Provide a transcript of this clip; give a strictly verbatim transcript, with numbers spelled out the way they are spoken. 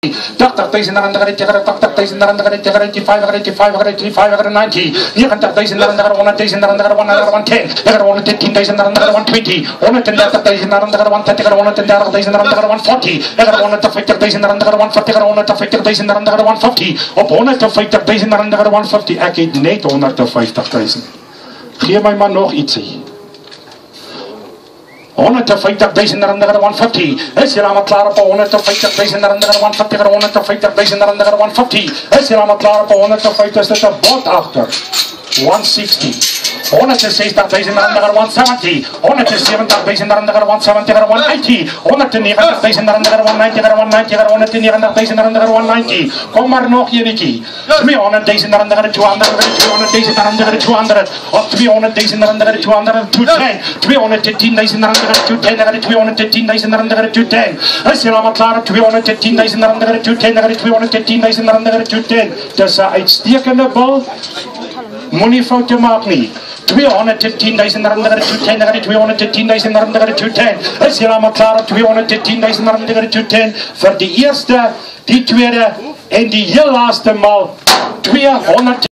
thirty thousand rand, thirty thousand rand, eighty-five, eighty-five, eighty-five, ninety, ninety thousand rand, one thousand rand, one ten, one fifteen thousand rand, one twenty, one ten thousand rand, one thirty, one ten thousand rand, one forty, one fifty thousand rand, one forty, one fifty thousand rand, one fifty, op one fifty thousand rand, one fifty, ek het net one fifty thousand. Gee my man nog ietsie. one fifty thousand rand, one fifty. Is jy nou klaar op one fifty thousand rand, one fifty, one fifty thousand rand, one fifty. Is jy nou klaar op one fifty, is dit 'n bot agter. one sixty. one sixty thousand rand, one seventy. one seventy thousand rand, one seventy, one eighty. one ninety thousand rand, one ninety, one ninety, one ninety thousand rand, one ninety. Kom maar nog enetjie. two hundred thousand rand, two hundred, two hundred thousand rand, two hundred. Of two hundred thousand rand, two hundred, two ten. two hundred ten thousand rand, two ten, two hundred ten thousand rand, two ten. Is jy nou klaar op two hundred ten thousand rand, two ten, two hundred ten thousand rand, two ten. Dis 'n uitstekende bil. Moenie foute maak nie. two hundred ten thousand rand, two ten, two hundred ten thousand rand, two ten. Is jy nou klaar op two hundred ten thousand rand, two ten vir die eerste, die tweede en die heel laaste maal two hundred